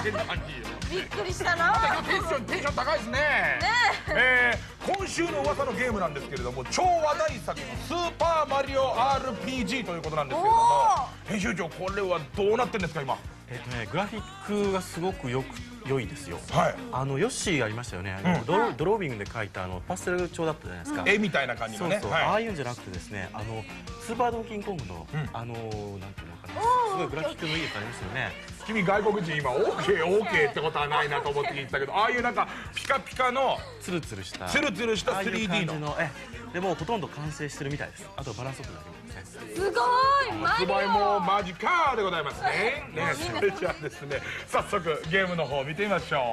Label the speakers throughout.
Speaker 1: 変な感じ。
Speaker 2: びっくりしたな。
Speaker 1: テンション高いですね。今週の噂のゲームなんですけれども、超話題作のスーパーマリオ RPG ということなんですけれども、編集長これはどうなってるんですか今？
Speaker 3: グラフィックがすごく良いですよ。
Speaker 1: はい。
Speaker 3: ヨッシーありましたよね。ドロービングで描いたパステル調だったじゃないですか。
Speaker 1: 絵みたいな感じのね。
Speaker 3: そうそう。ああいうんじゃなくてですね、スーパードンキーコングのなんていうのかな、すごいグラフィックのいいやつありますよね。
Speaker 1: 君外国人今 OK ってことはないなと思って聞いてたけど、ああいうなんかピカピカの
Speaker 3: ツルツルした
Speaker 1: 3D の
Speaker 3: でもほとんど完成してるみたいです。あとバランスよくなるんですね。
Speaker 2: すごい。
Speaker 1: 発売もマジかでございますね。それじゃあですね、早速ゲームの方見てみましょ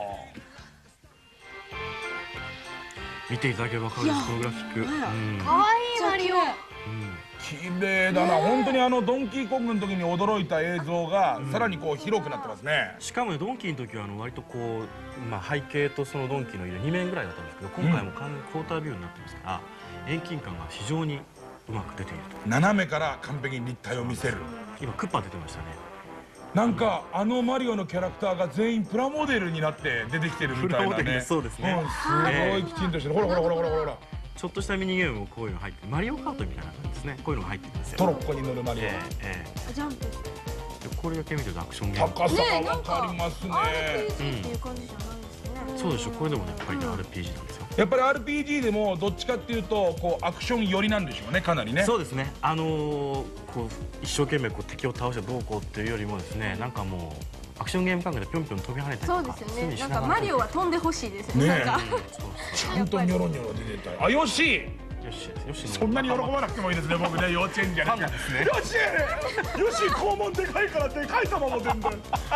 Speaker 3: う。見ていただければ分かるこのグラフィック。
Speaker 2: かわいいマリオ。
Speaker 1: 綺麗だな。本当にドンキーコングの時に驚いた映像がさらにこう広くなってますね。
Speaker 3: しかもドンキーの時は割とこう背景とそのドンキーの色2面ぐらいだったんですけど、今回も完全にクォータービューになってますから、遠近感が非常にうまく出ていると。
Speaker 1: 斜めから完璧に立体を見せる。
Speaker 3: 今クッパ出てましたね。
Speaker 1: なんかマリオのキャラクターが全員プラモデルになって出てきてるみたいなね。
Speaker 3: そうですね。
Speaker 1: すごいきちんとしてる。ほらほらほらほらほら。
Speaker 3: ちょっとしたミニゲームもこういうの入って、マリオカートみたいな感じですね。こういうのが入ってるんですよ。
Speaker 1: トロッコに乗るマリオ。
Speaker 2: ジャンプ。
Speaker 3: これだけ見てるとアクションゲーム。
Speaker 1: 高さがわかりますね。
Speaker 2: RPG っていう感じじゃないですね。
Speaker 3: そうでしょ。これでもやっぱり RPG なんですよ。
Speaker 1: やっぱり RPG でもどっちかっていうとこうアクション寄りなんでしょうね、かなりね。
Speaker 3: そうですね。こう一生懸命こう敵を倒してどうこうっていうよりもですね、なんかもうアクションゲーム感覚でぴょんぴょん飛び跳ねたりとか。
Speaker 2: そうですよね。なんかマリオは飛んでほしいですよね。なんか
Speaker 1: ちゃんとニョロニョロ出てた。あ、よし。そんなに喜ばなくてもいいですね。僕ね、幼稚園じゃなくて。よし肛門でかいからでかい玉も全然。
Speaker 2: いい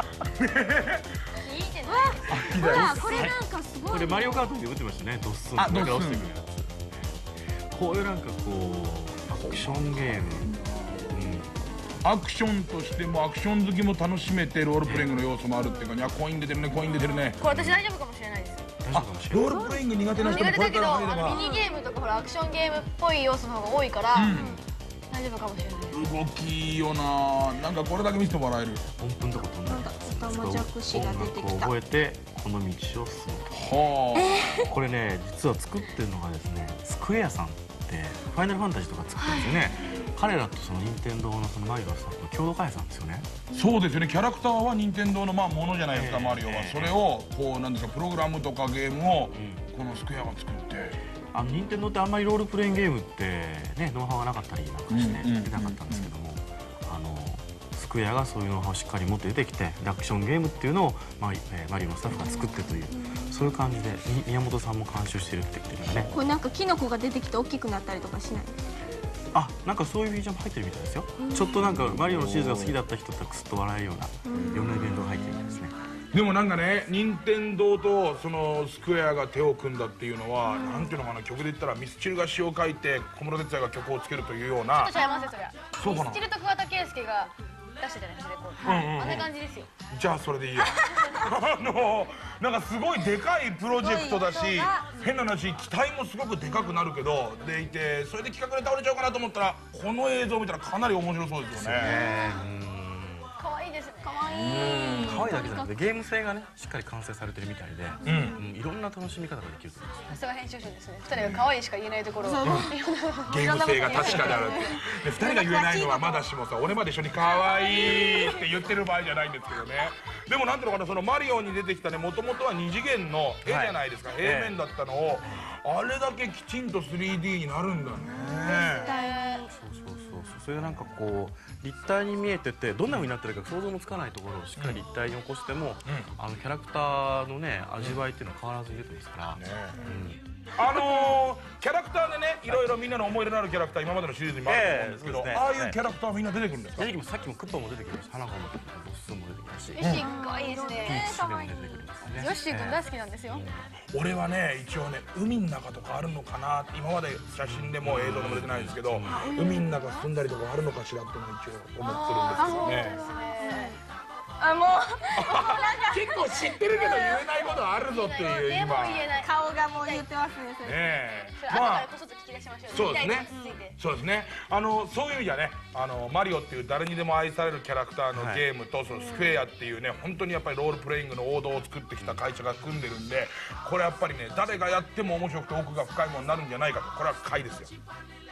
Speaker 2: じゃない。ほらこれなんかすごい。
Speaker 3: これマリオカートで打ってましたね。ドッスンとか落ちてくるやつ。こういうなんかこうアクションゲーム。
Speaker 1: アクションとしてもアクション好きも楽しめてロールプレイングの要素もあるっていうか、コイン出てるね、コイン出てるね。
Speaker 4: これ私大丈夫かもしれないです。
Speaker 1: ロールプレイング苦手な人もこれから入れば。
Speaker 4: ミニゲームとかほらアクションゲームっぽい要素の方が多いから大丈夫かもしれない。
Speaker 1: 動きいいよな。なんかこれだけ見せてもらえる。
Speaker 3: 音符のとこ飛んでる。
Speaker 2: オタマジャクシが出てきた。
Speaker 3: 覚えてこの道を進むと。これね、実は作ってるのがですね、スクエアさんってファイナルファンタジーとか作ってるんですよね。彼らとその任天堂のそのマリオさんと共同開発なんですよね。
Speaker 1: そうですよね。キャラクターは任天堂のものじゃないですか、マリオは。それをこうなんですか、プログラムとかゲームをこのスクエアが作って。
Speaker 3: 任天堂ってあんまりロールプレイングゲームってね、ノウハウがなかったりなんかして出なかったんですけども、スクエアがそういうノウハウをしっかり持って出てきて、アクションゲームっていうのをマリオのスタッフが作ってという、そういう感じで宮本さんも監修してるって言ってるよね。
Speaker 2: これなんかキノコが出てきて大きくなったりとかしない？
Speaker 3: なんかそういうフィーチャーも入ってるみたいですよ。ちょっとなんかマリオのシリーズが好きだった人ってクスッと笑えるようないろんなイベントが入ってるみたいですね。
Speaker 1: でもなんかね、任天堂とそのスクエアが手を組んだっていうのは、なんていうのかな、曲で言ったらミスチルが詩を書いて小室哲哉が曲をつけるというような。
Speaker 4: ちょっと違いますよそりゃ。
Speaker 1: そうかな。
Speaker 4: ミスチルと桑田佳祐が出してたじゃないですか、レコード。あんな感じですよ。
Speaker 1: じゃあそれでいいや。なんかすごいでかいプロジェクトだし、変な話機体もすごくでかくなるけどでいて、それで企画で倒れちゃうかなと思ったら、この映像を見たらかなり面白そうですよね。
Speaker 4: 可愛いですね。
Speaker 2: 可愛い。
Speaker 3: 可愛いだけじゃなくてゲーム性がねしっかり完成されてるみたいで、いろんな楽しみ方ができると思います。
Speaker 4: さすが編集長ですね。2人が可愛いしか言えないところを
Speaker 1: ゲーム性が確かであるって。2人が言えないのはまだしもさ、俺まで一緒に可愛いって言ってる場合じゃないんですけどね。でもなんていうのかな、そのマリオに出てきたね、もともとは2次元の絵じゃないですか、平面だったのをあれだけきちんと 3D になるんだね。
Speaker 3: それがなんかこう立体に見えてて、どんな風になってるか想像もつかないところをしっかり立体に起こしても、キャラクターのね味わいっていうのは変わらずに出てますから。
Speaker 1: キャラクターでね、いろいろみんなの思い入れのあるキャラクター今までのシリーズにもあると思うんですけど、ああいうキャラクターはみんな出てくるんですか？
Speaker 3: 出てきます。さっきもクッパも出てきました。花子も出てきました。ドッスンも出てきましたし、
Speaker 4: ヨッシー可愛いです
Speaker 3: ピー
Speaker 4: ね。
Speaker 3: チでも出てくるんですね。
Speaker 4: ヨッシー君大好きなんですよ。
Speaker 1: 俺はね、一応ね、海の中とかあるのかなって、今まで写真でも映像でも出てないですけど、海の中住んだりとかあるのかしらってのを一応思ってるんですけどね。
Speaker 2: あ、もう
Speaker 1: 結構知ってるけど言えないことあるぞっていう
Speaker 4: でも
Speaker 1: 今
Speaker 4: 言えない。
Speaker 2: 顔がもう言ってますね、それ。
Speaker 1: ねえ
Speaker 4: それ後からこそっと聞き出しましょう。
Speaker 1: そうですね
Speaker 4: 見たいことについて。
Speaker 1: そうですねそういう意味じゃねマリオっていう誰にでも愛されるキャラクターのゲームとそのスクエアっていうね本当にやっぱりロールプレイングの王道を作ってきた会社が組んでるんでこれやっぱりね誰がやっても面白くて奥が深いものになるんじゃないかとこれは買いですよ。